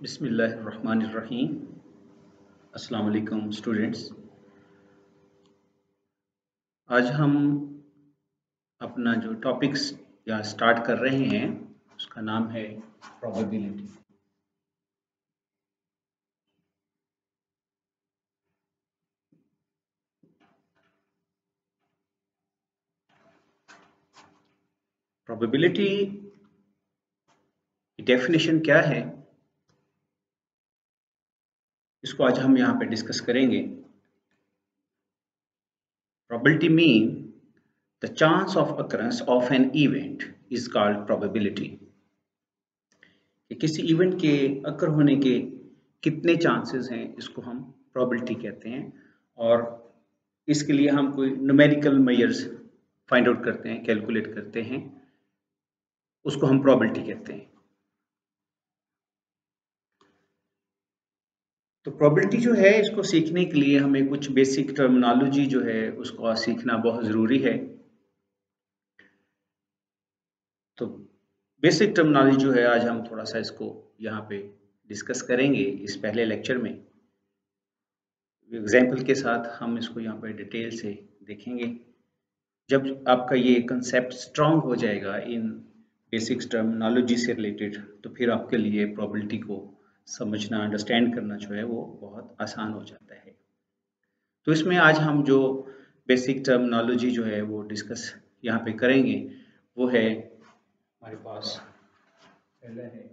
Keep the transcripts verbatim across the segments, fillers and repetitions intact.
बिस्मिल्लाहिर्रहमानिर्रहीम। अस्सलाम वालेकुम स्टूडेंट्स। आज हम अपना जो टॉपिक्स या स्टार्ट कर रहे हैं उसका नाम है प्रोबेबिलिटी। प्रोबेबिलिटी की डेफिनेशन क्या है, इसको आज हम यहाँ पे डिस्कस करेंगे। Probability mean the chance of occurrence of an event is called probability। कि किसी इवेंट के अकर होने के कितने चांसेस हैं, इसको हम प्रोबेबिलिटी कहते हैं। और इसके लिए हम कोई न्यूमेरिकल मेजर्स फाइंड आउट करते हैं, कैलकुलेट करते हैं, उसको हम प्रोबेबिलिटी कहते हैं। तो प्रोबेबिलिटी जो है, इसको सीखने के लिए हमें कुछ बेसिक टर्मिनोलॉजी जो है उसको सीखना बहुत ज़रूरी है। तो बेसिक टर्मिनोलॉजी जो है आज हम थोड़ा सा इसको यहाँ पे डिस्कस करेंगे इस पहले लेक्चर में। एग्जाम्पल के साथ हम इसको यहाँ पे डिटेल से देखेंगे। जब आपका ये कंसेप्ट स्ट्रांग हो जाएगा इन बेसिक टर्मिनोलॉजी से रिलेटेड, तो फिर आपके लिए प्रोबेबिलिटी को समझना, अंडरस्टैंड करना जो है वो बहुत आसान हो जाता है। तो इसमें आज हम जो बेसिक टर्मिनोलॉजी जो है वो डिस्कस यहाँ पे करेंगे वो है, हमारे पास पहला है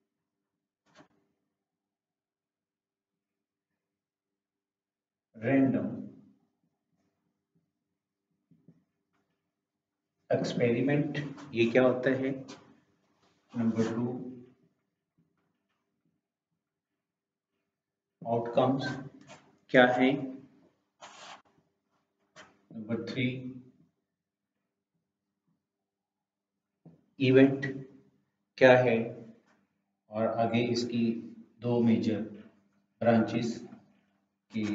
रैंडम एक्सपेरिमेंट। ये क्या होता है? नंबर टू, आउटकम्स क्या है? नंबर थ्री, इवेंट क्या है? और आगे इसकी दो मेजर ब्रांचेस की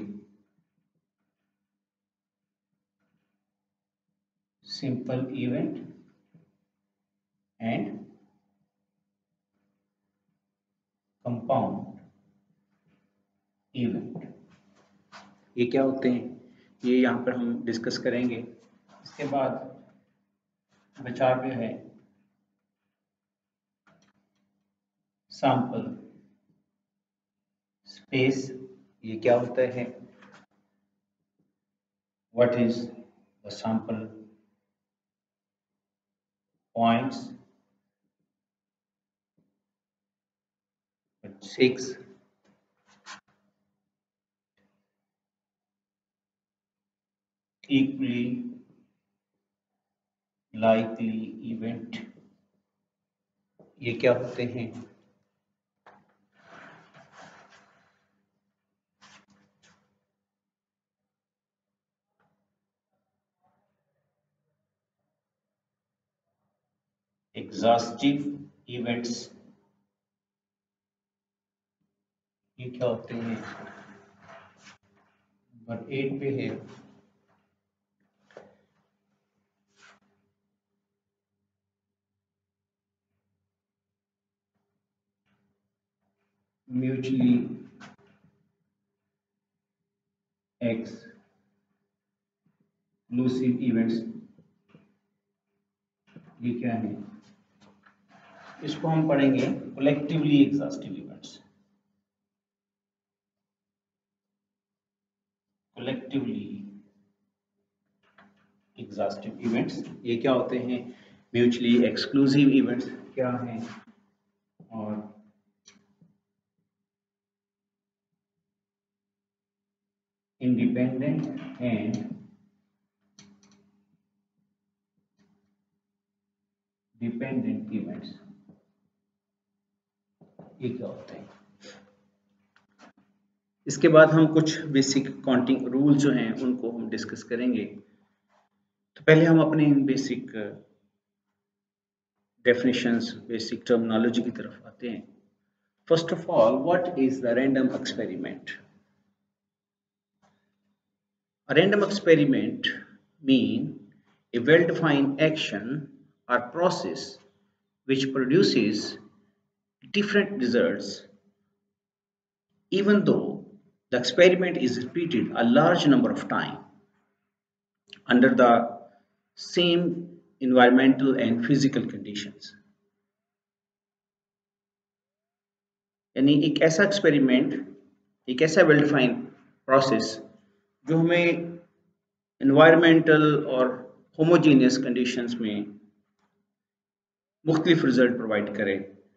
simple event and compound event. ये क्या होते हैं, ये यहाँ पर हम डिस्कस करेंगे। इसके बाद बचा में है सैंपल स्पेस। ये क्या होता है? What is the sample points. Six, equally likely event। ये क्या होते हैं? Exhaustive events. ये क्या होते हैं? नंबर एट पे है म्यूचुअली एक्सक्लूसिव इवेंट्स। ये क्या है? इसको हम पढ़ेंगे collectively exhaustive events. Collectively exhaustive events ये क्या होते हैं? म्यूचुअली एक्सक्लूसिव इवेंट्स क्या हैं? और इंडिपेंडेंट एंड डिपेंडेंट इवेंट्स ये क्या होते हैं? इसके बाद हम कुछ बेसिक काउंटिंग रूल जो हैं उनको हम डिस्कस करेंगे। तो पहले हम अपने बेसिक डेफिनेशंस, बेसिक टर्मिनोलॉजी की तरफ आते हैं। First of all, what is the random experiment? A random experiment mean a well-defined action or process which produces different results even though the experiment is repeated a large number of times under the same environmental and physical conditions। यानी एक ऐसा experiment, एक ऐसा well defined process जो हमें environmental और homogeneous conditions में मुख्तलिफ रिजल्ट प्रोवाइड करे,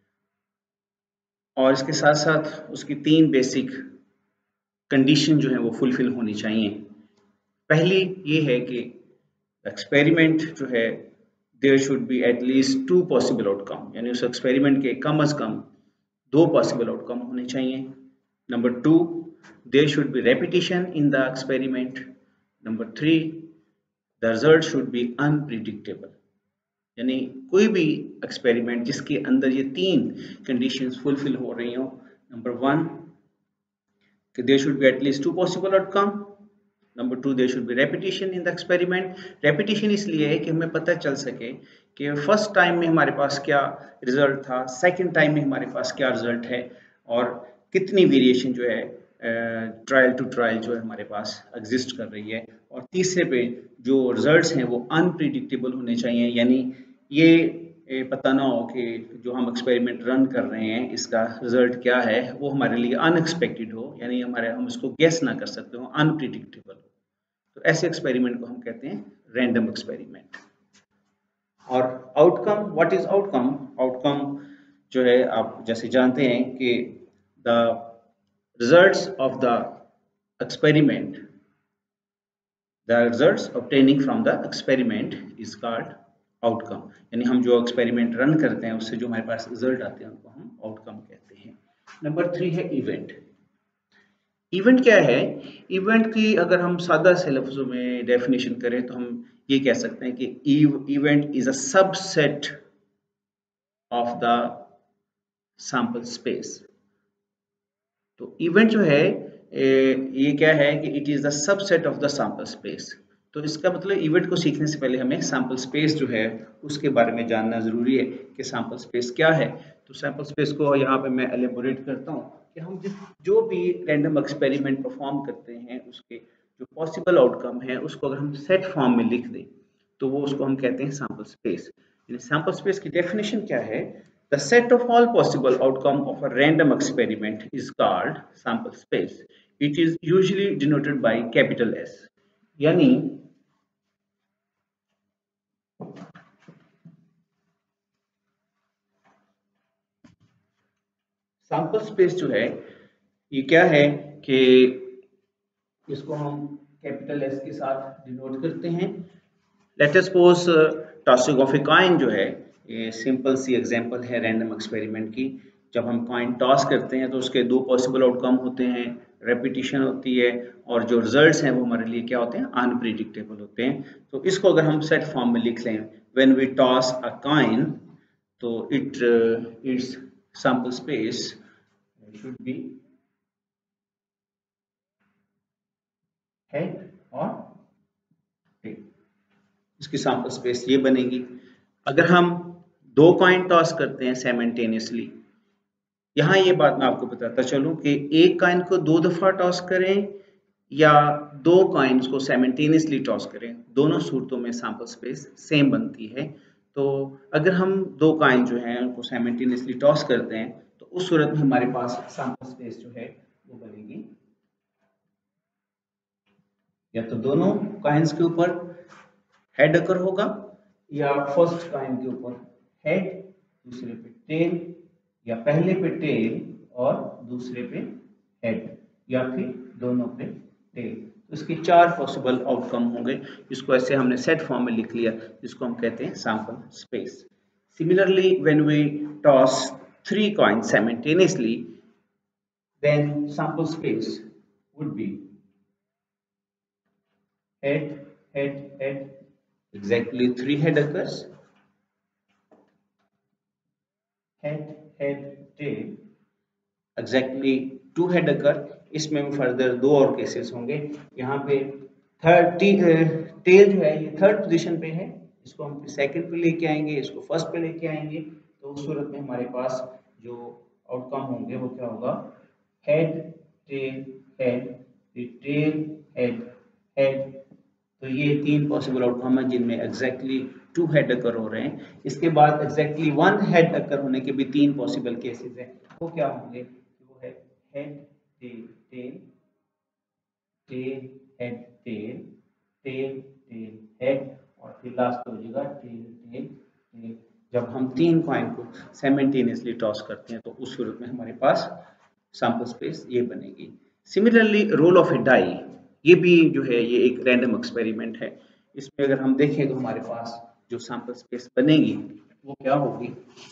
और इसके साथ साथ उसकी तीन बेसिक कंडीशन जो है वो फुलफिल होनी चाहिए। पहली ये है कि एक्सपेरिमेंट जो है there should be at least two possible outcome, यानी उस एक्सपेरिमेंट के कम अज कम दो पॉसिबल आउटकम होने चाहिए। Number two, there should be repetition in the experiment. Number three, the result should be unpredictable, यानी कोई भी एक्सपेरिमेंट जिसके अंदर ये तीन कंडीशंस फुलफिल हो रही हो। Number one, there should be at least two possible outcome. Number two, there should be repetition in the experiment. Repetition इसलिए है कि हमें पता चल सके कि फर्स्ट टाइम में हमारे पास क्या रिजल्ट था, सेकंड टाइम में हमारे पास क्या रिजल्ट है, और कितनी वेरिएशन जो है ट्रायल टू ट्रायल जो है हमारे पास एग्जिस्ट कर रही है। और तीसरे पे जो रिजल्ट्स हैं वो अनप्रिडिक्टेबल होने चाहिए, यानी ये पता ना हो कि जो हम एक्सपेरिमेंट रन कर रहे हैं इसका रिजल्ट क्या है वो हमारे लिए अनएक्सपेक्टेड हो, यानी हमारे हम इसको गेस ना कर सकते हो, अनप्रिडिक्टेबल। तो ऐसे एक्सपेरिमेंट को हम कहते हैं रैंडम एक्सपेरिमेंट। और outcome, what is outcome? Outcome जो है आप जैसे जानते हैं कि the results of the experiment, the results obtaining from the experiment is called outcome, यानी हम जो एक्सपेरिमेंट रन करते हैं उससे जो हमारे पास रिजल्ट आते हैं उनको हम आउटकम कहते हैं। नंबर थ्री है इवेंट। इवेंट क्या है? इवेंट की अगर हम सादा से लफ्जों में डेफिनेशन करें तो हम ये कह सकते हैं कि event is a subset of the sample space. तो इवेंट जो है ये क्या है कि it is the subset of the sample space. तो इसका मतलब इवेंट को सीखने से पहले हमें सैंपल स्पेस जो है उसके बारे में जानना जरूरी है कि सैंपल स्पेस क्या है। तो सैंपल स्पेस को यहाँ पे मैं एलेबोरेट करता हूँ कि हम जो भी रैंडम एक्सपेरिमेंट परफॉर्म करते हैं उसके जो पॉसिबल आउटकम है उसको अगर हम सेट फॉर्म में लिख दें तो वो उसको हम कहते हैं सैंपल स्पेस। सैंपल स्पेस की डेफिनेशन क्या है? The set of all possible outcome of a random experiment is called sample space. It is usually denoted by capital S. यानी सैंपल स्पेस जो है ये क्या है कि इसको हम कैपिटल एस के साथ डिनोट करते हैं। Let us suppose tossing of a coin जो है ये सिंपल सी एग्जांपल है रैंडम एक्सपेरिमेंट की। जब हम कॉइन टॉस करते हैं तो उसके दो पॉसिबल आउटकम होते हैं, रेपिटेशन होती है, और जो रिजल्ट्स हैं वो हमारे लिए क्या होते हैं? अनप्रिडिक्टेबल होते हैं। तो इसको अगर हम सेट फॉर्म में लिख लें, when we toss a coin तो it its sample space should be head और टेल। इसकी सैंपल स्पेस ये बनेगी। अगर हम दो कॉइन टॉस करते हैं साइमल्टेनियसली, यहाँ ये बात मैं आपको बताता चलूं कि एक कॉइन को दो दफा टॉस करें या दो कॉइन्स को साइमल्टेनियसली टॉस करें, दोनों सूरतों में सैंपल स्पेस सेम बनती है। तो अगर हम दो कॉइन जो हैं उनको साइमल्टेनियसली टॉस करते हैं तो उस सूरत में हमारे पास सैंपल स्पेस जो है वो बनेगी, या तो दोनों कॉइन्स के ऊपर हेड अकर होगा या फर्स्ट कॉइन के ऊपर हेड, दूसरे पे टेल, या पहले पे टेल और दूसरे पे हेड, या फिर दोनों पे टेल। तो इसके चार पॉसिबल आउटकम होंगे। इसको ऐसे हमने सेट फॉर्म में लिख लिया, जिसको हम कहते हैं sample space. Similarly when we toss three coins simultaneously then sample space would be head, head, head, exactly three head occurs, head, head, tail, exactly two head occur। इसमें फर्दर दो और केसेस होंगे। यहाँ पे थर्ड टेल जो है ये third position पे है, इसको हम सेकंड पे लेके आएंगे, इसको फर्स्ट पे लेके आएंगे। तो उस सूरत में हमारे पास जो आउटकम होंगे वो क्या होगा? Head, tail, head, tail, head, head. तो ये तीन पॉसिबल आउटकम है जिनमें एग्जैक्टली टू हेड अकर हो रहे हैं। इसके बाद एग्जैक्टली वन हेड अकर होने के भी तीन पॉसिबल केसेस हैं। वो क्या होंगे? वो है head, tail, tail, tail, head, tail, tail, tail, head, और फिर लास्ट हो जाएगा टेल, टेल, टेल। जब हम तीन कॉइन को साइमल्टेनियसली टॉस करते हैं तो उस सूरत में हमारे पास सैंपल स्पेस ये बनेगी। Similarly roll of a die, ये भी जो है ये एक रैंडम एक्सपेरिमेंट है। इसमें अगर हम देखें तो हमारे पास जो सैंपल स्पेस बनेगी वो क्या होगी?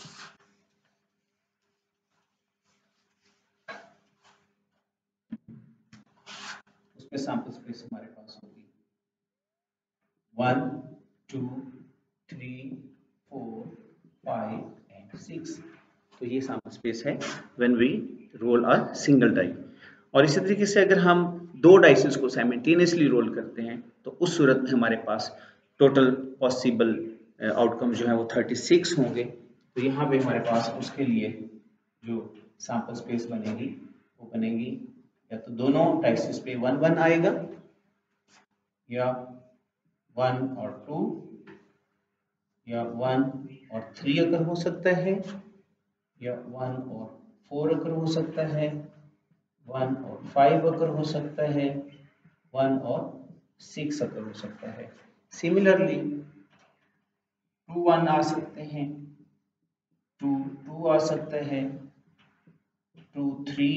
उसमें सैंपल स्पेस हमारे पास होगी one, two, three, four, five and six. तो ये सैंपल स्पेस है when we roll a single die. और इसी तरीके से अगर हम दो डाइसेस को साइमल्टेनियसली रोल करते हैं तो उस सूरत में हमारे पास टोटल पॉसिबल आउटकम जो है वो थर्टी सिक्स होंगे। तो यहाँ पे हमारे पास उसके लिए जो सैंपल स्पेस बनेगी वो बनेगी या तो दोनों डाइसेस पे वन वन आएगा, या वन और टू, या वन और थ्री अगर हो सकता है, या वन और फोर अगर हो सकता है, वन और फाइव अगर हो सकता है, वन और सिक्स अगर हो सकता है। सिमिलरली टू वन आ सकते हैं, टू टू आ सकता है, two three,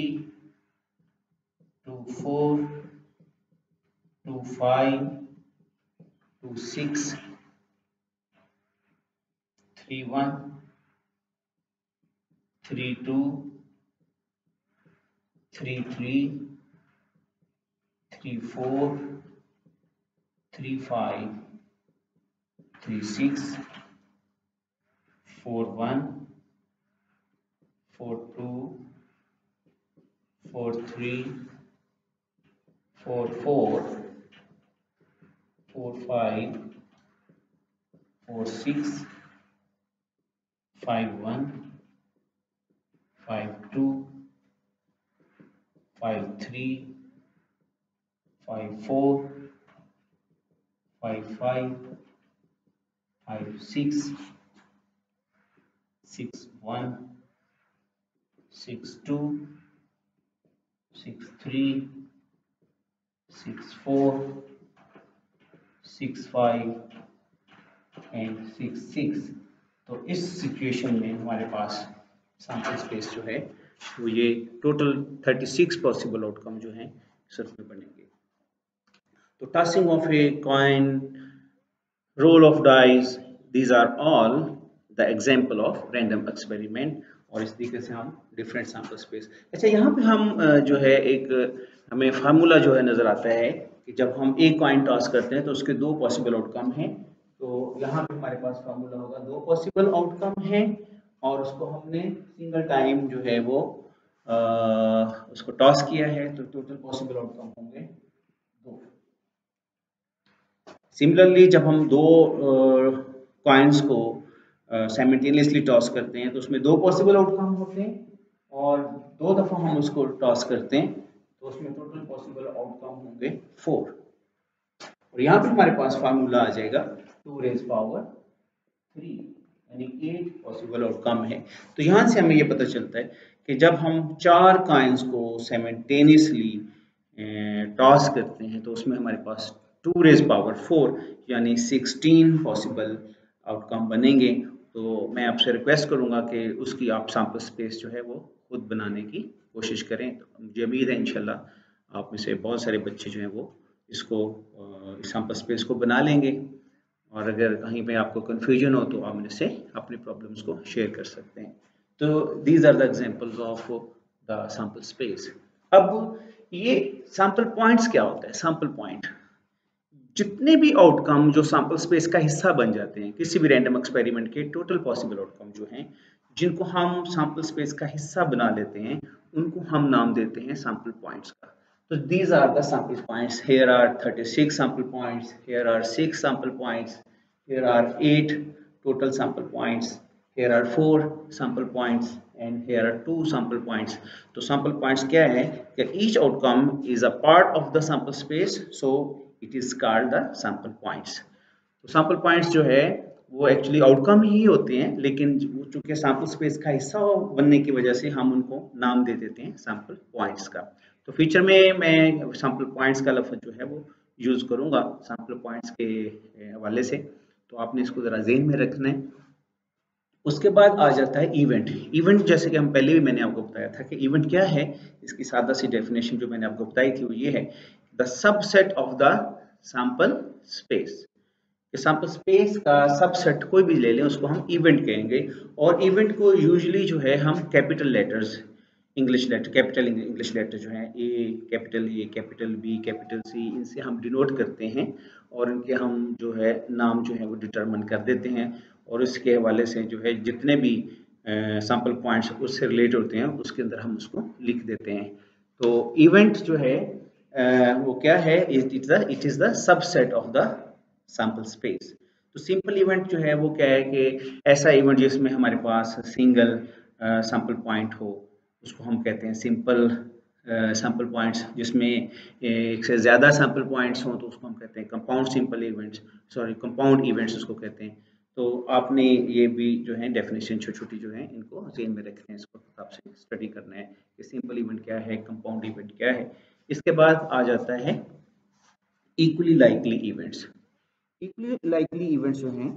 two four, two five, two six, three one, three two, three three, three four, three five, three six, four one, four two, four three, four four, four five, four six, five one, five two, five three, five four, five five, five six, six one, six two, six three, six four, six five and six six. तो इस situation में हमारे पास sample space जो है वो ये total thirty six possible outcome जो हैं सिर्फ में बनेंगे। तो tossing of a coin, roll of dice, these are all the example of random experiment. और इस तरीके से हम डिफरेंट सैंपल स्पेस। अच्छा, यहाँ पे हम जो है एक हमें फार्मूला जो है नजर आता है कि जब हम एक कॉइन टॉस करते हैं तो उसके दो पॉसिबल आउटकम हैं। तो यहाँ पे हमारे पास फार्मूला होगा, दो पॉसिबल आउटकम हैं और उसको हमने सिंगल टाइम जो है वो आ, उसको टॉस किया है तो टोटल पॉसिबल आउटकम होंगे दो। सिमिलरली जब हम दो कॉइन्स को साइमल्टेनियसली टॉस करते हैं तो उसमें दो पॉसिबल आउटकम होते हैं, और दो दफा हम उसको टॉस करते हैं तो उसमें टोटल पॉसिबल आउटकम होंगे फोर। और यहाँ पे हमारे पास फार्मूला आ जाएगा टू रेज पावर थ्री, यानी एट पॉसिबल आउटकम है। तो यहाँ से हमें ये पता चलता है कि जब हम चार कॉइन्स को साइमल्टेनियसली टॉस करते हैं तो उसमें हमारे पास टू रेज पावर फोर यानी सिक्सटीन पॉसिबल आउटकम बनेंगे। तो मैं आपसे रिक्वेस्ट करूंगा कि उसकी आप सैंपल स्पेस जो है वो खुद बनाने की कोशिश करें। तो मुझे उम्मीद है इंशाल्लाह आप में से बहुत सारे बच्चे जो हैं वो इसको सैंपल स्पेस को बना लेंगे। और अगर कहीं पे आपको कन्फ्यूजन हो तो आप मेरे से अपनी प्रॉब्लम्स को शेयर कर सकते हैं। तो these are the examples of the sample space. अब ये सैंपल पॉइंट्स क्या होता है? सैंपल पॉइंट जितने भी आउटकम जो सैंपल स्पेस का हिस्सा बन जाते हैं किसी भी रैंडम एक्सपेरिमेंट के, टोटल पॉसिबल आउटकम जो हैं जिनको हम सैंपल स्पेस का हिस्सा बना लेते हैं उनको हम नाम देते हैं सैंपल पॉइंट्स का। So these are the sample points. Here are thirty-six sample points. Here are six sample points. Here are eight total sample points. Here are four sample points. and here are two sample points. तो sample points क्या है कि each outcome is a part of the sample space, so it is called the sample points. तो sample points जो है वो actually outcome ही होते हैं, लेकिन चूंकि सैंपल स्पेस का हिस्सा बनने की वजह से हम उनको नाम दे देते हैं सैंपल पॉइंट्स का। तो फ्यूचर में मैं सैंपल पॉइंट्स का लफ्ज़ जो है वो यूज़ करूंगा सैंपल पॉइंट्स के हवाले से, तो आपने इसको ज़रा ज़हन में रखना है। उसके बाद आ जाता है इवेंट। इवेंट जैसे कि हम पहले भी मैंने आपको बताया था कि इवेंट क्या है, इसकी सादा सी डेफिनेशन जो मैंने आपको बताई थी वो ये है, the subset of the sample space. Sample space का सबसेट कोई भी ले लें उसको हम इवेंट कहेंगे, और इवेंट को यूजुअली जो है हम capital letters, English letter, capital English letter जो है A capital A capital B capital C, इनसे हम डिनोट करते हैं और इनके हम जो है नाम जो है वो डिटरमिन कर देते हैं, और इसके हवाले से जो है जितने भी सैंपल पॉइंट्स उससे रिलेट होते हैं उसके अंदर हम उसको लिख देते हैं। तो इवेंट जो है uh, वो क्या है, it is the it is the subset of the sample space. तो सिंपल इवेंट जो है वो क्या है कि ऐसा इवेंट जिसमें हमारे पास सिंगल सैंपल पॉइंट हो उसको हम कहते हैं सिंपल सैंपल पॉइंट्स, जिसमें एक से ज़्यादा सैंपल पॉइंट्स हों तो उसको हम कहते हैं compound simple events, sorry compound events उसको कहते हैं। तो आपने ये भी जो है डेफिनेशन छोटी छोटी जो है इनको ज़हन में रखते हैं, इसको आपसे स्टडी करना है कि सिंपल इवेंट क्या है, कंपाउंड इवेंट क्या है। इसके बाद आ जाता है equally likely events. Equally likely events जो हैं,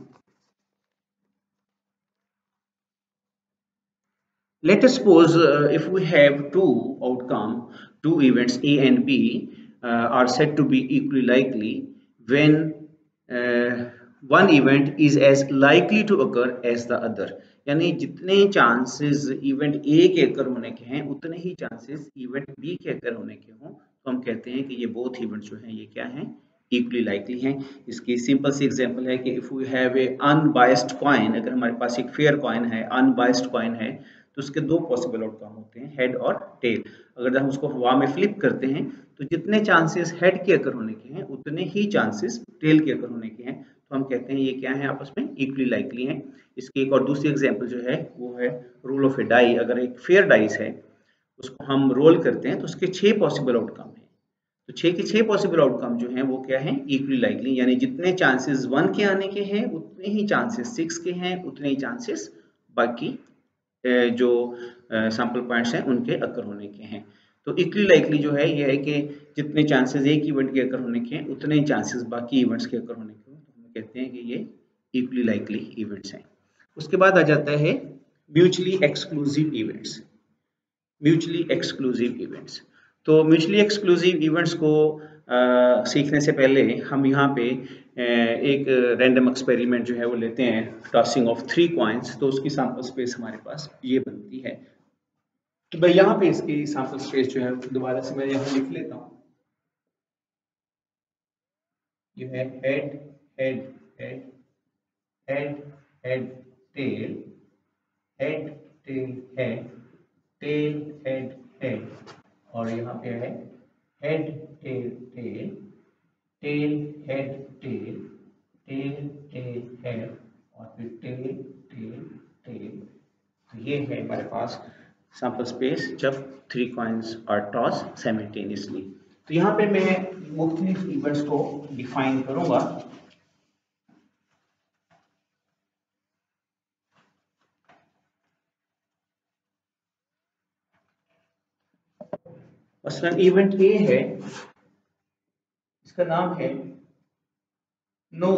let us suppose uh, if we have two outcome, two events A and B uh, are said to be equally likely when uh, one event is as likely to occur as the other। यानी जितने chances event A के अकर होने के हैं उतने ही chances event B के अकर होने के हों, तो हम कहते हैं कि ये बोथ इवेंट जो हैं ये क्या हैं, इक्वली लाइकली हैं। इसकी सिंपल सी एग्जांपल है कि if we have a unbiased coin, अगर हमारे पास एक फेयर कॉइन है, अनबायस्ड कॉइन है, तो उसके दो पॉसिबल आउटकम होते हैं, हेड और टेल। अगर हम उसको हवा में फ्लिप करते हैं तो जितने चांसेस हेड के अकर होने के हैं उतने ही चांसेस टेल के अकर होने के हैं, तो हम कहते हैं ये क्या है, आपस में इक्वली लाइकली हैं। इसकी एक और दूसरी एग्जांपल जो है वो है रूल ऑफ ए डाई। अगर एक फेयर डाइस है उसको हम रोल करते हैं तो उसके छह पॉसिबल आउटकम हैं, तो छह के छह पॉसिबल आउटकम जो हैं वो क्या है, इक्वली लाइकली। यानी जितने चांसेस वन के आने के हैं उतने ही चांसेस सिक्स के हैं, उतने ही चांसेस बाकी जो सैंपल पॉइंट्स हैं उनके अकर होने के हैं। तो इक्वली लाइकली जो है ये है कि जितने चांसेस एक इवेंट के अकर होने के हैं उतने ही चांसेस बाकी इवेंट्स के अकर होने के हैं, तो हम कहते हैं कि ये इक्वली लाइकली इवेंट्स हैं। उसके बाद आ जाता है mutually exclusive events. Mutually exclusive events, तो म्यूचुअली एक्सक्लूसिव इवेंट्स को आ, सीखने से पहले हम यहाँ पे एक रैंडम एक्सपेरिमेंट जो है वो लेते हैं, टॉसिंग ऑफ थ्री कॉइन्स। तो उसकी सैंपल स्पेस हमारे पास ये बनती है। तो भाई यहाँ पे इसकी सैंपल स्पेस जो है दोबारा से मैं यहाँ लिख लेता हूँ, ये है head head head head head tail, head tail head, tail head head, और यहाँ पे है head tail tail, tail head tail, tail tail head, और फिर टेल टेल टेल। तो ये है हमारे पास सैंपल स्पेस जब three coins are toss simultaneously. तो यहाँ पे मैं मुख्तलिफ इवेंट्स को डिफाइन करूंगा। मसलन इवेंट ए है, इसका नाम है no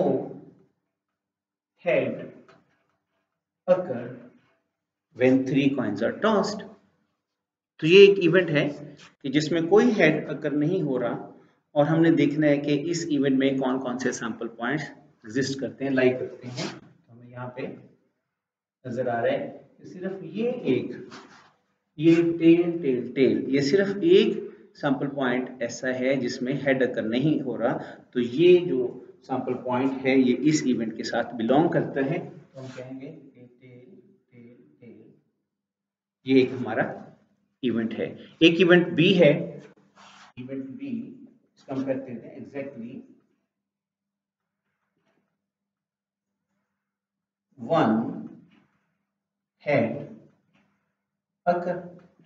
head occur when three coins are tossed। तो ये एक इवेंट है कि जिसमें कोई हेड अकर नहीं हो रहा, और हमने देखना है कि इस इवेंट में कौन कौन से सैंपल पॉइंट्स एग्जिस्ट करते हैं, लाई करते हैं। तो हमें यहाँ पे नजर आ रहा है कि सिर्फ ये एक, ये टेल टेल टेल, ये सिर्फ एक सैंपल पॉइंट ऐसा है जिसमें हेड अकर नहीं हो रहा। तो ये जो सैंपल पॉइंट है ये इस इवेंट के साथ बिलोंग करता है, तो हम कहेंगे टेल टेल टेल, ये एक हमारा इवेंट है। एक इवेंट बी है, इवेंट बी इसका हम कहते हैं exactly one head occur,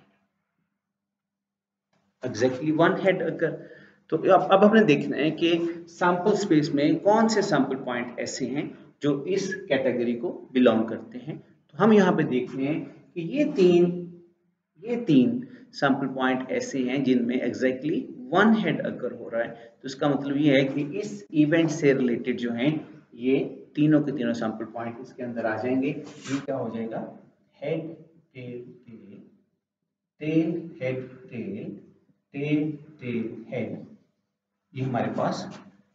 exactly one head occur. तो अब अब हमने देखना है कि सैंपल स्पेस में कौन से सैंपल पॉइंट ऐसे हैं जो इस कैटेगरी को बिलोंग करते हैं। तो हम यहाँ पे देखते हैं कि ये तीन ये तीन सैंपल पॉइंट ऐसे हैं जिनमें एग्जैक्टली वन हेड अकर हो रहा है। तो इसका मतलब ये है कि इस इवेंट से रिलेटेड जो हैं ये तीनों के तीनों सैंपल पॉइंट इसके अंदर आ जाएंगे। ये क्या हो जाएगा, head tail tail, tail head tail, tail tail head. ये हमारे पास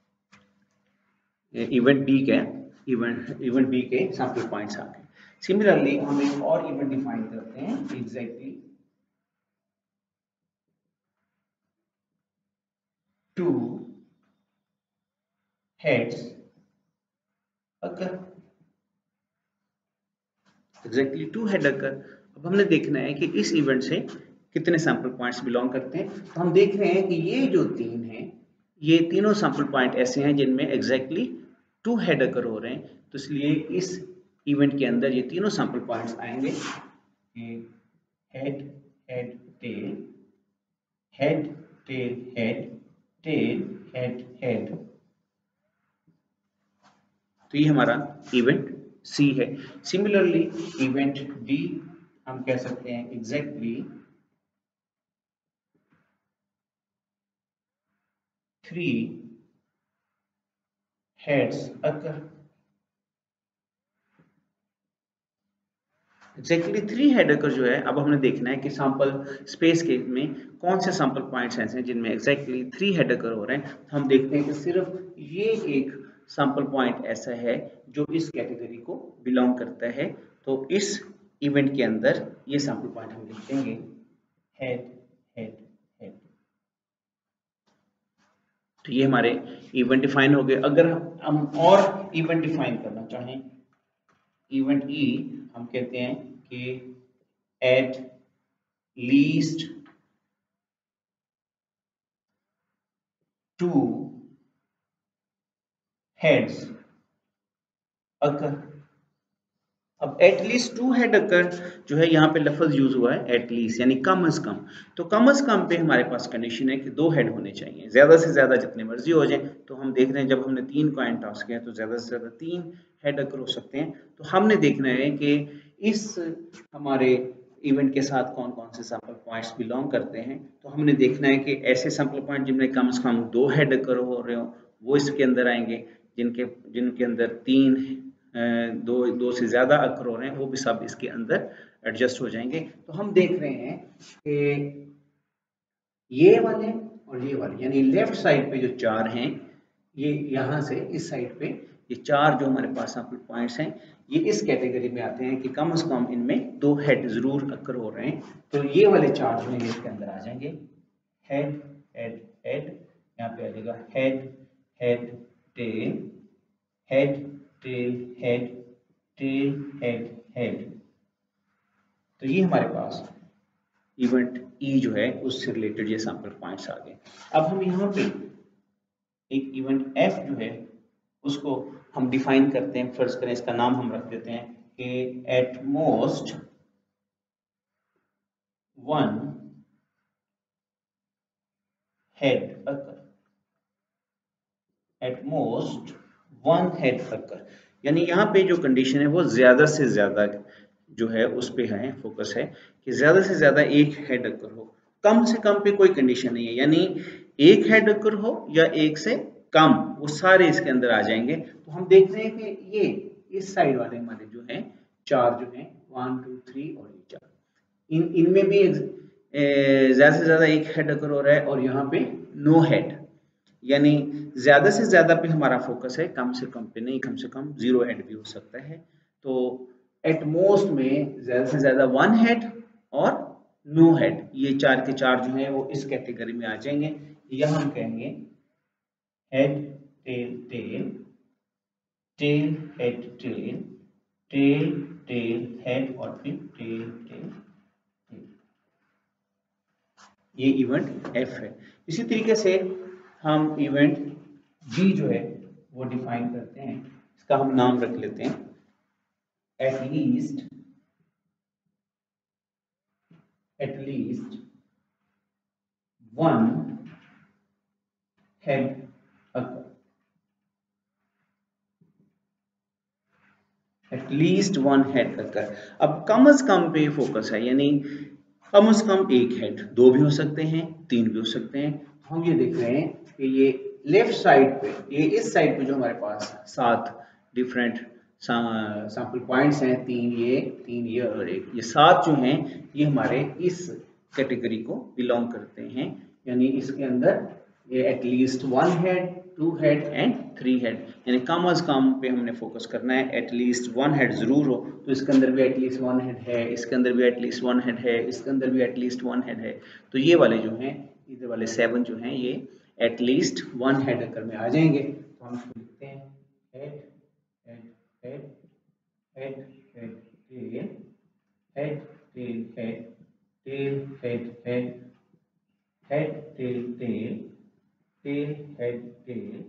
इवेंट बी के इवेंट इवेंट बी के सैंपल पॉइंट्स आ गए। सिमिलरली हम एक और इवेंट डिफाइन करते हैं, exactly two heads occur, exactly two head occur. अब हमने देखना है कि इस इवेंट से कितने सैंपल पॉइंट्स बिलोंग करते हैं। तो हम देख रहे हैं कि ये जो तीन हैं ये तीनों सैंपल पॉइंट ऐसे हैं जिनमें एग्जैक्टली टू हेड अकर हो रहे हैं। तो इसलिए इस इवेंट के अंदर ये तीनों सैंपल पॉइंट्स आएंगे, head head tail, head tail head, tail head head. तो ये हमारा इवेंट सी है। सिमिलरली इवेंट डी हम कह सकते हैं exactly three heads occur, exactly three head occur जो है। अब हमने देखना है कि सैंपल स्पेस के में कौन से सैंपल पॉइंट्स ऐसे हैं जिनमें एग्जैक्टली थ्री हेड अकर हो रहे हैं। तो हम देखते हैं कि सिर्फ ये एक सैंपल पॉइंट ऐसा है जो इस कैटेगरी को बिलोंग करता है। तो इस इवेंट के अंदर ये सैंपल पॉइंट हम लिख देंगे, हेड हेड हेड। तो ये हमारे इवेंट डिफाइन हो गए। अगर हम और इवेंट डिफाइन करना चाहें, इवेंट ई हम कहते हैं कि at least two heads occur. अब एटलीस्ट टू हेड अकर जो है यहाँ पे लफ्ज यूज हुआ है एटलीस्ट, यानी कम अज कम। तो कम अज कम पे हमारे पास कंडीशन है कि दो हेड होने चाहिए, ज्यादा से ज्यादा जितने मर्जी हो जाए। तो हम देख रहे हैं जब हमने तीन कॉइन टॉस किया तो ज्यादा से ज्यादा तीन हेड अकर हो सकते हैं। तो हमने देखना है कि इस हमारे इवेंट के साथ कौन कौन से सैंपल पॉइंट्स बिलोंग करते हैं। तो हमने देखना है कि ऐसे सैंपल पॉइंट जिनमें कम से कम दो हेड अकर हो रहे हो वो इसके अंदर आएंगे, जिनके जिनके अंदर तीन दो दो से ज्यादा अकर हो रहे हैं वो भी सब इसके अंदर एडजस्ट हो जाएंगे। तो हम देख रहे हैं कि ये वाले और ये वाले यानी लेफ्ट साइड पे जो चार हैं ये यहाँ से इस साइड पे ये चार जो हमारे पास सैंपल पॉइंट्स हैं ये इस कैटेगरी में आते हैं कि कम से कम इनमें दो हेड जरूर अकर हो रहे हैं। तो ये वाले चार जो हैं इसके अंदर आ जाएंगे, हेड हेड हेड, यहाँ पे आ जाएगा head head tail, head tail head, tail head head. तो ये हमारे पास इवेंट ई जो है उससे रिलेटेड ये सैंपल पॉइंट्स आ गए। अब हम यहाँ पे एक इवेंट एफ जो है उसको हम डिफाइन करते हैं। फर्ज करें इसका नाम हम रख देते हैं कि at most one head occur, at most one head occur. यानी यहाँ पे जो कंडीशन है वो ज्यादा से ज्यादा जो है उस पे है फोकस है कि ज्यादा से ज्यादा एक हेड अकर हो। कम से कम पे कोई कंडीशन नहीं है, यानी एक हेड अकर हो या एक से कम वो सारे इसके अंदर आ जाएंगे। तो हम देख रहे हैं कि ये इस साइड वाले हमारे जो हैं चार जो हैं वन टू थ्री और ये चार, इन इनमें भी ज्यादा से ज्यादा एक हेड अकर हो रहा है और यहाँ पे नो हेड, यानी ज्यादा से ज्यादा पे हमारा फोकस है, कम से कम पे नहीं। कम से कम जीरो हेड भी हो सकता है। तो एट मोस्ट में ज्यादा से ज्यादा वन हेड और नो हेड, ये चार के चार जो है वो इस कैटेगरी में आ जाएंगे। यह हम कहेंगे head tail tail, tail head tail, tail tail head और फिर टेल टेल टेल। ये इवेंट एफ है। इसी तरीके से हम इवेंट जी जो है वो डिफाइन करते हैं। इसका हम नाम रख लेते हैं at least at least one head occur. At least one head occur. अब कम से कम पे फोकस है, यानी कम से कम एक हेड, दो भी हो सकते हैं, तीन भी हो सकते हैं। हम ये देख रहे हैं कि ये लेफ्ट साइड पे, ये इस साइड पे जो हमारे पास सात डिफरेंट सैंपल पॉइंट्स हैं, तीन ये तीन ये और एक, ये सात जो हैं ये हमारे इस कैटेगरी को बिलोंग करते हैं, यानी इसके अंदर ये at least one head, two head and three head, यानी कम अज कम पे हमने फोकस करना है। एटलीस्ट वन हेड जरूर हो, तो इसके अंदर भी एटलीस्ट वन हेड है, इसके अंदर भी एटलीस्ट वन हेड है, इसके अंदर भी एटलीस्ट वन हेड है। तो ये वाले जो हैं, इधर वाले सेवन जो हैं ये एटलीस्ट वन हेड अगर में आ जाएंगे। तो हम इसको लिखते हैं head head head head head tail head tail head tail head head head tail tail tail head tail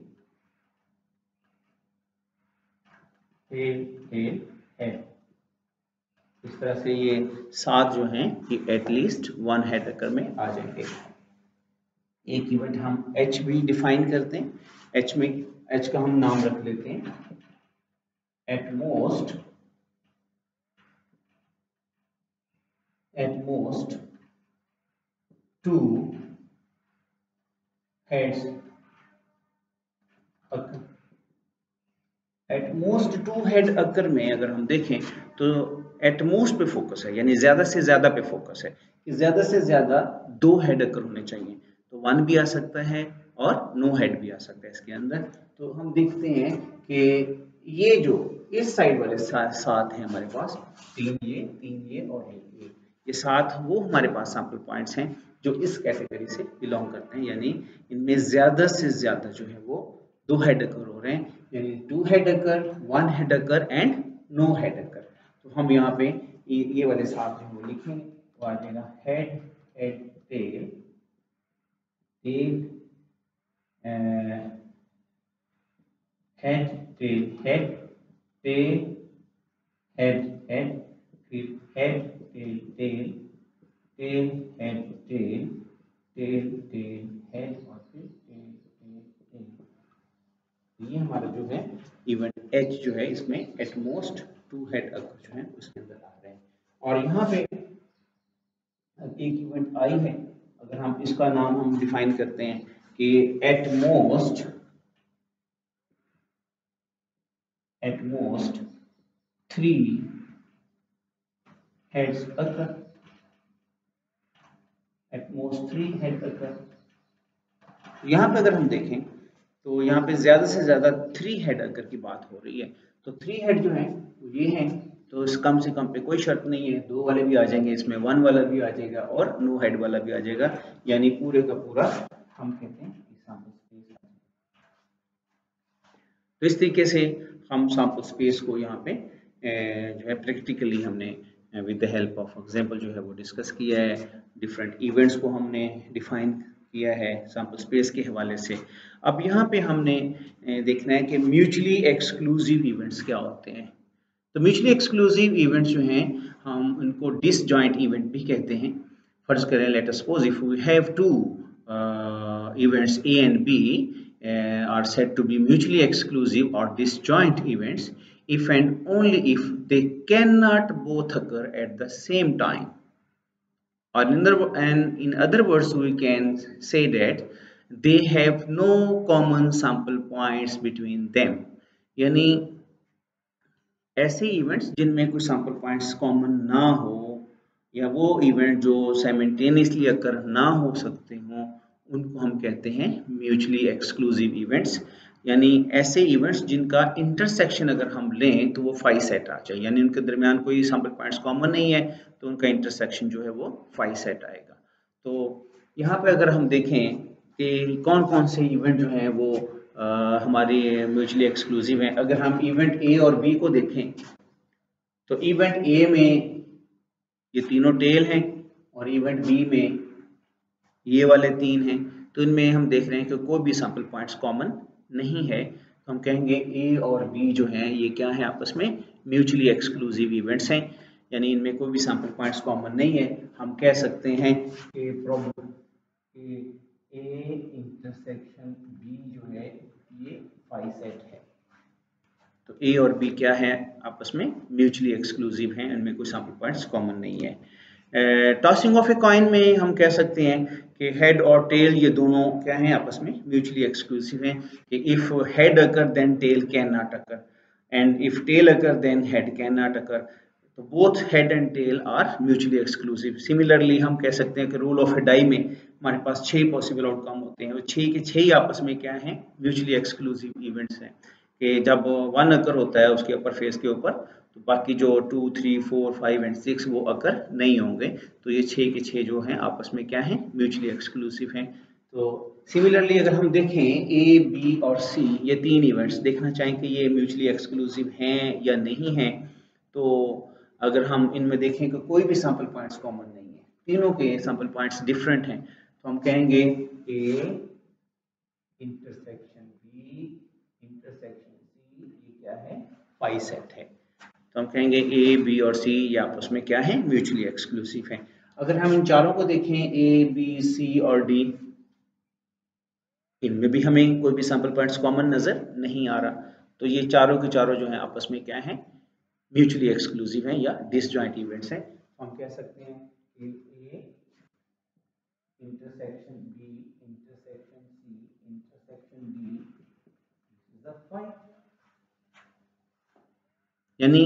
tail tail head. इस तरह से ये सात जो हैं ये एटलीस्ट वन हेड अकर में आ जाएंगे। एक इवेंट हम एच भी डिफाइन करते हैं। एच में एच का हम नाम रख लेते हैं at most at most two heads occur. At most two head occur में अगर हम देखें तो एट मोस्ट पे फोकस है, यानी ज्यादा से ज्यादा पे फोकस है कि ज्यादा से ज्यादा दो हेड अकर होने चाहिए। तो वन भी आ सकता है और नो हेड भी आ सकता है इसके अंदर। तो हम देखते हैं कि ये जो इस साइड वाले सा, सात हैं हमारे पास, तीन ये तीन ये और एक ये, ये सात वो हमारे पास सैंपल पॉइंट्स हैं जो इस कैटेगरी से बिलोंग करते हैं, यानी इनमें ज्यादा से ज्यादा जो है वो दो हेड अकर हो रहे हैं, यानी two head occur, one head occur and no head occur. तो हम यहाँ पे ये, ये वाले सात जो वो लिखेंगे, तो आ जाएगा head head tail tail head tail head tail head head फिर head tail tail tail head tail tail tail head और फिर टेल टेल टेल। ये हमारा जो है इवेंट एच जो है इसमें एटमोस्ट टू हेड अकर जो है उसके अंदर आ रहे हैं। और यहाँ पे एक इवेंट आई है, अगर हम इसका नाम हम डिफाइन करते हैं कि at most at most three heads occur, at most three head occur. यहाँ पे अगर हम देखें तो यहाँ पे ज्यादा से ज्यादा थ्री हेड अकर की बात हो रही है। तो थ्री हेड जो है ये है, तो इस कम से कम पे कोई शर्त नहीं है, दो वाले भी आ जाएंगे इसमें, वन वाला भी आ जाएगा और नो हेड वाला भी आ जाएगा, यानी पूरे का पूरा हम कहते हैं सैंपल स्पेस। तो इस तरीके से हम सैंपल स्पेस को यहाँ पे जो है प्रैक्टिकली हमने with the help of example जो है वो डिस्कस किया है। डिफरेंट इवेंट्स को हमने डिफाइन किया है सैंपल स्पेस के हवाले से। अब यहाँ पे हमने देखना है कि म्यूचुअली एक्सक्लूसिव इवेंट्स क्या होते हैं। तो म्यूचुअली एक्सक्लूसिव इवेंट्स जो हैं हम उनको डिसजॉइंट इवेंट भी कहते हैं। फर्ज करें let us suppose if we have two events A and B are said to be mutually exclusive or disjoint events if and only if they cannot both occur at the same time. Or in other, and in other words, we can say that they have no common sample points between them. यानी ऐसे events जिनमें कुछ sample points common ना हो, या वो event जो simultaneously अकर ना हो सकते हों, उनको हम कहते हैं म्यूचुअली एक्सक्लूसिव इवेंट्स। यानी ऐसे इवेंट्स जिनका इंटरसेक्शन अगर हम लें तो वो फाइव सेट आ जाए, यानी उनके दरमियान कोई सैंपल पॉइंट्स कॉमन नहीं है तो उनका इंटरसेक्शन जो है वो फाइव सेट आएगा। तो यहाँ पे अगर हम देखें कि कौन कौन से इवेंट जो हैं वो आ, हमारे म्यूचुअली एक्सक्लूसिव हैं। अगर हम इवेंट ए और बी को देखें तो इवेंट ए में ये तीनों टेल हैं और इवेंट बी में ये वाले तीन हैं, तो इनमें हम देख रहे हैं कि कोई भी सैंपल पॉइंट्स कॉमन नहीं है। तो हम कहेंगे ए और बी जो हैं ये क्या है, आपस में म्यूचुअली एक्सक्लूसिव इवेंट्स हैं, यानी इनमें कोई भी सैंपल पॉइंट्स कॉमन नहीं है। हम कह सकते हैं कि प्रॉब्लम ए इंटरसेक्शन बी जो है ये फाई सेट है। तो ए और बी क्या है, आपस में म्यूचुअली एक्सक्लूसिव हैं, इनमें कोई सैंपल पॉइंट्स कॉमन नहीं है। टॉसिंग ऑफ ए कॉइन में हम कह सकते हैं कि हेड और टेल ये दोनों क्या हैं, आपस में म्यूचुअली एक्सक्लूसिव हैं कि if head occur then tail can not occur and if tail occur then head can not occur. तो both head and tail are mutually exclusive. Similarly हम कह सकते हैं कि रूल ऑफ ए डाई में हमारे पास छह पॉसिबल आउटकम होते हैं, वो छह के छह ही आपस में क्या हैं, म्यूचुअली एक्सक्लूसिव इवेंट्स हैं कि जब वन अकर होता है उसके ऊपर फेस के ऊपर, तो बाकी जो two three four five and six वो अकर नहीं होंगे। तो ये छः के छः जो हैं आपस में क्या हैं, म्यूचुअली एक्सक्लूसिव हैं। तो सिमिलरली अगर हम देखें ए बी और सी ये तीन इवेंट्स देखना चाहें कि ये म्यूचुअली एक्सक्लूसिव हैं या नहीं हैं, तो अगर हम इनमें देखें कि कोई भी सैंपल पॉइंट्स कॉमन नहीं है, तीनों के सैंपल पॉइंट्स डिफरेंट हैं, तो हम कहेंगे A intersection B intersection C ये क्या है, फाई सेट है। तो हम कहेंगे ए बी और सी ये आपस में क्या है, म्यूचुअली एक्सक्लूसिव है। अगर हम इन चारों को देखें ए बी सी और डी, इनमें भी हमें कोई भी सैंपल पॉइंट्स कॉमन नजर नहीं आ रहा, तो ये चारों के चारों जो है आपस में क्या है, म्यूचुअली एक्सक्लूसिव है या डिसजॉइंट इवेंट्स हैं। तो हम कह सकते हैं कि A intersection B intersection C intersection D is the phi. यानी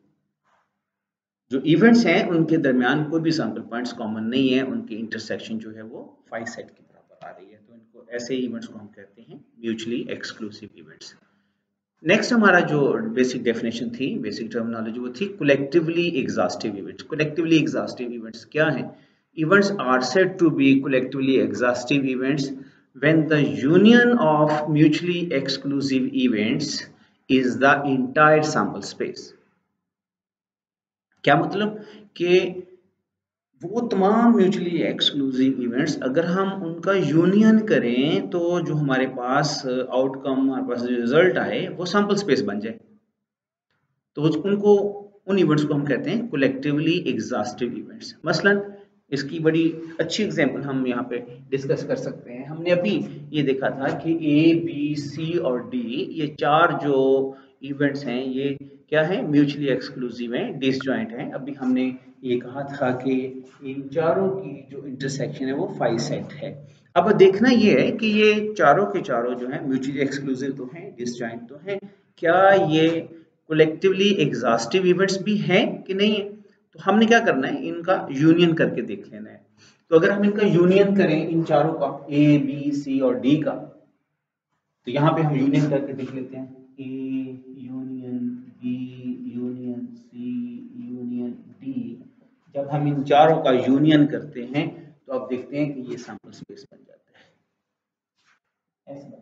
जो इवेंट्स हैं उनके दरमियान कोई भी सैंपल पॉइंट्स कॉमन नहीं है, उनकी इंटरसेक्शन जो है वो फाई सेट के बराबर आ रही है, तो इनको ऐसे इवेंट्स को हम कहते हैं म्यूचुअली एक्सक्लूसिव इवेंट्स। नेक्स्ट हमारा जो बेसिक डेफिनेशन थी, बेसिक टर्मिनोलॉजी वो थी collectively exhaustive events. Collectively exhaustive events क्या है? Events are said to be collectively exhaustive events when the union of mutually exclusive events is the entire sample space. क्या मतलब कि वो तमाम म्यूचुअली एक्सक्लूसिव इवेंट्स अगर हम उनका यूनियन करें तो जो हमारे पास आउटकम, हमारे पास रिजल्ट आए वो सैंपल स्पेस बन जाए, तो उनको उन इवेंट्स को हम कहते हैं कलेक्टिवली एग्जॉस्टिव इवेंट्स। मसलन इसकी बड़ी अच्छी एग्जांपल हम यहाँ पे डिस्कस कर सकते हैं। हमने अभी ये देखा था कि ए बी सी और डी ये चार जो इवेंट्स हैं ये क्या है, म्यूचुअली एक्सक्लूसिव हैं, डिसजॉइंट हैं। अभी हमने ये कहा था कि इन चारों की जो इंटरसेक्शन है वो फाई सेट है। अब देखना ये है कि ये चारों के चारों जो है म्यूचुअली एक्सक्लूसिव तो हैं, डिसजॉइंट तो हैं, क्या ये कलेक्टिवली एग्जॉस्टिव इवेंट्स भी हैं कि नहीं है? तो हमने क्या करना है, इनका यूनियन करके देख लेना है। तो अगर हम इनका यूनियन करें इन चारों का, ए बी सी और डी का, तो यहाँ पे हम यूनियन करके देख लेते हैं। A union B union C union D, जब हम इन चारों का यूनियन करते हैं तो आप देखते हैं कि ये सैंपल स्पेस बन जाता है, ऐसे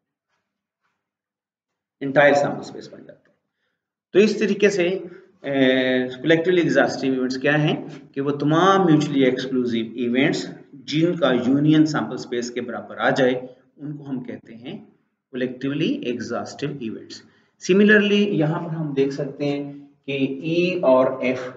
इंटायर सैंपल स्पेस बन जाता है। तो इस तरीके से कलेक्टिवली एग्जॉस्टिव इवेंट्स क्या हैं कि वो तमाम म्यूचुअली एक्सक्लूसिव इवेंट्स जिनका यूनियन सैंपल स्पेस के बराबर आ जाए उनको हम कहते हैं कलेक्टिवली एग्जॉस्टिव इवेंट्स। सिमिलरली यहाँ पर हम देख सकते हैं कि ई और एफ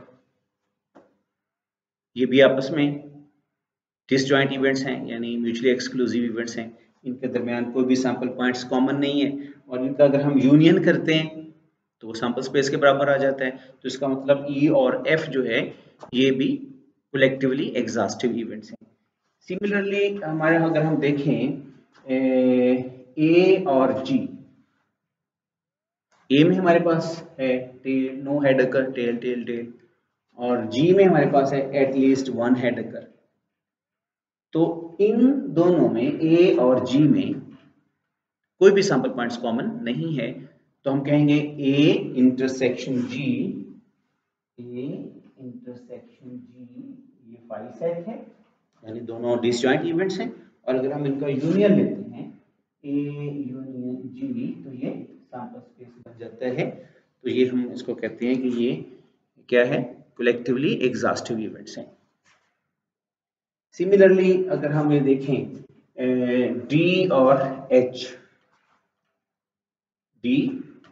ये भी आपस में डिसजॉइंट इवेंट्स हैं, यानी म्यूचुअली एक्सक्लूसिव इवेंट्स हैं। इनके दरमियान कोई भी सैंपल पॉइंट्स कॉमन नहीं है और इनका अगर हम यूनियन करते हैं तो वो सैंपल स्पेस के बराबर आ जाता है। तो इसका मतलब ई और एफ जो है ये भी कलेक्टिवली एग्जॉस्टिव इवेंट्स हैं। सिमिलरली हमारे अगर हम देखें ए और जी, ए में हमारे पास है tail, no head occur, tail tail tail, और जी में हमारे पास है एटलीस्ट वन हेड अकर। तो इन दोनों में ए और जी में कोई भी सैंपल पॉइंट्स कॉमन नहीं है, तो हम कहेंगे A intersection ji, A intersection जी ये फाई सेट है, यानी दोनों डिसजॉइंट इवेंट्स हैं। और अगर हम इनका यूनियन लेते हैं ए यूनियन जी तो ये सैंपल स्पेस बन जाता है। तो ये हम इसको कहते हैं कि ये क्या है, कलेक्टिवली एग्जॉस्टिव इवेंट्स हैं। सिमिलरली अगर हम ये देखें डी और एच, डी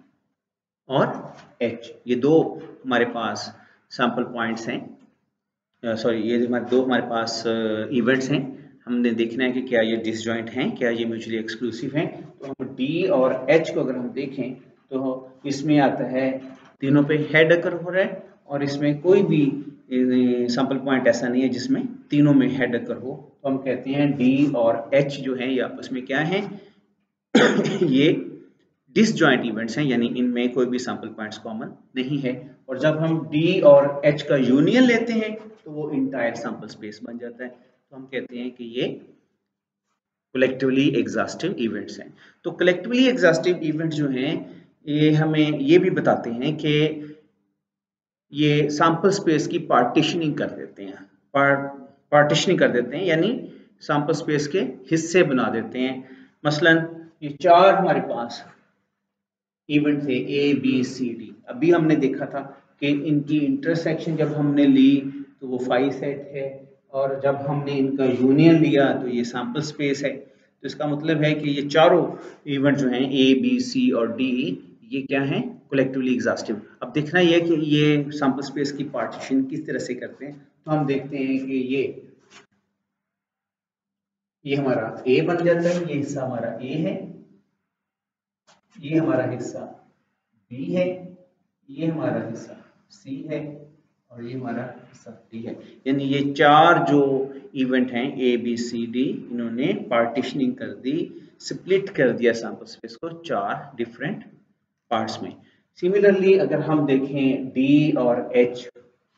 और एच ये दो हमारे पास सैंपल पॉइंट्स हैं सॉरी ये हमारे दो हमारे पास इवेंट्स हैं, हमने देखना है कि क्या ये डिसजॉइंट हैं, क्या ये म्यूचुअली एक्सक्लूसिव हैं। तो हम डी और एच को अगर हम देखें तो इसमें आता है तीनों पे हेड अकर हो रहा है, और इसमें कोई भी सैंपल पॉइंट ऐसा नहीं है जिसमें तीनों में हेड अकर हो। तो हम कहते हैं डी और एच जो है ये आपस में क्या है ये डिसजॉइंट इवेंट्स हैं, यानी इनमें कोई भी सैंपल पॉइंट्स कॉमन नहीं है। और जब हम डी और एच का यूनियन लेते हैं तो वो इंटायर सैंपल स्पेस बन जाता है। तो हम कहते हैं कि ये कलेक्टिवली एग्जॉस्टिव इवेंट्स हैं। तो कलेक्टिवली एग्जॉस्टिव इवेंट्स जो हैं ये हमें ये भी बताते हैं कि ये सैंपल स्पेस की पार्टीशनिंग कर देते हैं, पार्ट पार्टीशनिंग कर देते हैं, यानी सैंपल स्पेस के हिस्से बना देते हैं। मसलन ये चार हमारे पास इवेंट थे ए बी सी डी, अभी हमने देखा था कि इनकी इंटरसेक्शन जब हमने ली तो वो फाइव सेट है, और जब हमने इनका यूनियन लिया तो ये सैंपल स्पेस है। तो इसका मतलब है कि ये चारों इवेंट जो हैं ए बी सी और डी ये क्या हैं, कलेक्टिवली एग्जॉस्टिव। अब देखना ये है कि ये सैंपल स्पेस की पार्टीशन किस तरह से करते हैं। तो हम देखते हैं कि ये ये हमारा ए बन जाता है, ये हिस्सा हमारा ए है, ये हमारा हिस्सा बी है, ये हमारा हिस्सा सी है, और ये हमारा हिस्सा डी है। यानी ये चार जो इवेंट हैं ए बी सी डी, इन्होंने पार्टीशनिंग कर दी, स्प्लिट कर दिया सैंपल स्पेस को चार डिफरेंट पार्ट्स में। सिमिलरली अगर हम देखें डी और एच,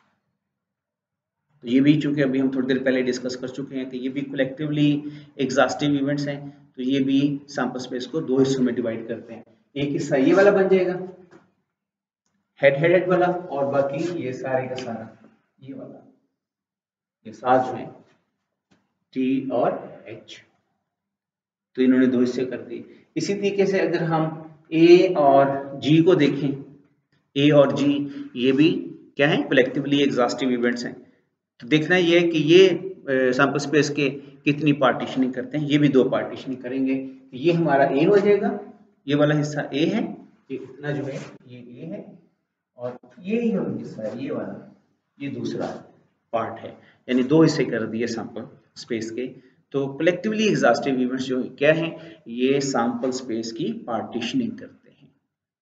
तो ये भी चूंकि अभी हम थोड़ी देर पहले डिस्कस कर चुके हैं कि ये भी कलेक्टिवली एग्जॉस्टिव इवेंट्स हैं। तो ये भी सैंपल स्पेस को दो हिस्सों में डिवाइड करते हैं, एक हिस्सा ये वाला बन जाएगा हेड हेडेड वाला, और बाकी ये सारे का सारा ये वाला, ये सात जो है टी और एच, तो इन्होंने दो हिस्से कर दिए। इसी तरीके से अगर हम ए और जी को देखें, ए और जी ये भी क्या है, कलेक्टिवली एग्जॉस्टिव इवेंट्स हैं। तो देखना ये है कि ये सैंपल स्पेस के कितनी पार्टीशनिंग करते हैं, ये भी दो पार्टीशनिंग करेंगे। ये हमारा ए हो जाएगा, ये वाला हिस्सा ए है, ये इतना जो है ये ए है, और ये ही हिस्सा ये वाला ये दूसरा पार्ट है, यानी दो हिस्से कर दिए सैंपल स्पेस के। तो कलेक्टिवली एग्जॉस्टिव इवेंट्स जो क्या हैं, ये सैंपल स्पेस की पार्टीशनिंग करते हैं।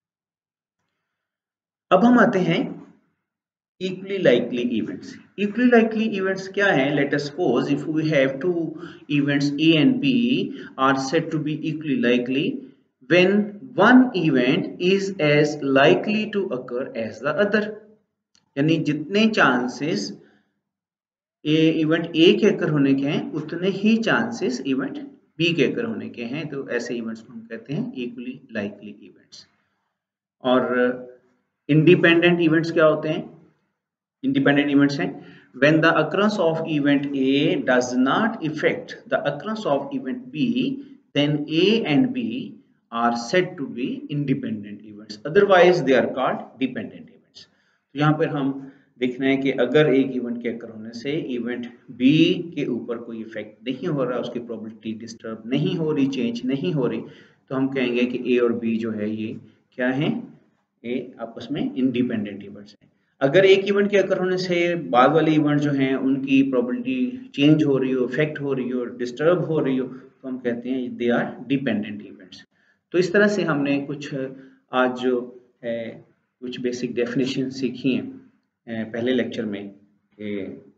अब हम आते हैं equally likely events. Equally likely events क्या है? Let us suppose if we have two events A and B are said to be equally likely when one event is as likely to occur as the other. यानी जितने chances A event A के अकर होने के हैं उतने ही chances event B के अकर होने के हैं। तो ऐसे इवेंट्स को हम कहते हैं इक्वली लाइकली इवेंट्स। और इंडिपेंडेंट इवेंट्स क्या होते हैं? Independent events हैं when the occurrence of event A does not affect the occurrence of event B, then A and B are said to be independent events, otherwise they are called dependent events. तो यहाँ पर हम देखना है कि अगर एक इवेंट के अकर होने से इवेंट B के ऊपर कोई इफेक्ट नहीं हो रहा, उसकी प्रोबेबिलिटी डिस्टर्ब नहीं हो रही, चेंज नहीं हो रही, तो हम कहेंगे कि A और B जो है ये क्या है, ये आपस में इंडिपेंडेंट इवेंट्स हैं। अगर एक इवेंट के अकर होने से बाद वाले इवेंट जो हैं उनकी प्रोबेबिलिटी चेंज हो रही हो, इफेक्ट हो रही हो, डिस्टर्ब हो रही हो, तो हम कहते हैं दे आर डिपेंडेंट इवेंट्स। तो इस तरह से हमने कुछ आज जो है कुछ बेसिक डेफिनेशन सीखी हैं पहले लेक्चर में कि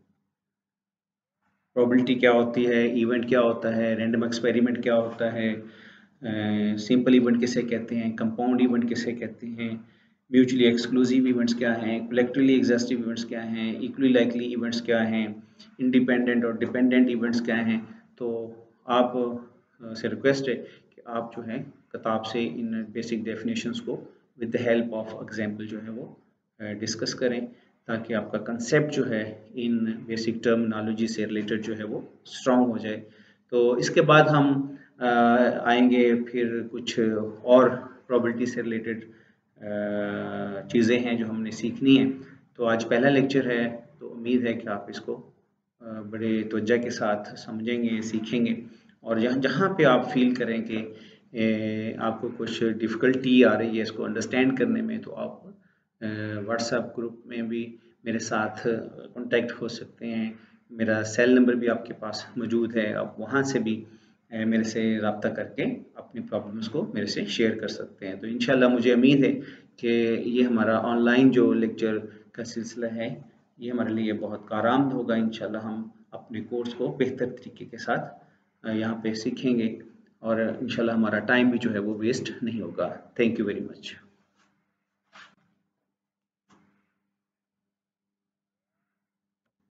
प्रोबेबिलिटी क्या होती है, इवेंट क्या होता है, रैंडम एक्सपेरिमेंट क्या होता है, सिंपल इवेंट किसे कहते हैं, कंपाउंड इवेंट किसे कहते हैं, म्यूचुअली एक्सक्लूसिव इवेंट्स क्या हैं, कलेक्टिवली एग्जॉस्टिव इवेंट्स क्या हैं, इक्वली लाइकली इवेंट्स क्या हैं, इंडिपेंडेंट और डिपेंडेंट इवेंट्स क्या हैं। तो आप से रिक्वेस्ट है कि आप जो है किताब से इन बेसिक डेफिनेशंस को with the help of example जो है वो डिस्कस करें, ताकि आपका कंसेप्ट जो है इन बेसिक टर्मिनोलॉजी से रिलेटेड जो है वो स्ट्रॉन्ग हो जाए। तो इसके बाद हम आएंगे फिर कुछ और प्रोबेबिलिटी से रिलेटेड चीज़ें हैं जो हमने सीखनी है। तो आज पहला लेक्चर है, तो उम्मीद है कि आप इसको बड़े तवज्जो के साथ समझेंगे, सीखेंगे, और जहाँ जहाँ पे आप फील करें कि आपको कुछ डिफ़िकल्टी आ रही है इसको अंडरस्टैंड करने में, तो आप व्हाट्सएप ग्रुप में भी मेरे साथ कांटेक्ट हो सकते हैं। मेरा सेल नंबर भी आपके पास मौजूद है, आप वहाँ से भी मेरे से रब्ता करके अपनी प्रॉब्लम्स को मेरे से शेयर कर सकते हैं। तो इंशाल्लाह मुझे उम्मीद है कि ये हमारा ऑनलाइन जो लेक्चर का सिलसिला है ये हमारे लिए बहुत कारआमद होगा। इंशाल्लाह हम अपने कोर्स को बेहतर तरीके के साथ यहाँ पे सीखेंगे और इंशाल्लाह हमारा टाइम भी जो है वो वेस्ट नहीं होगा। Thank you very much.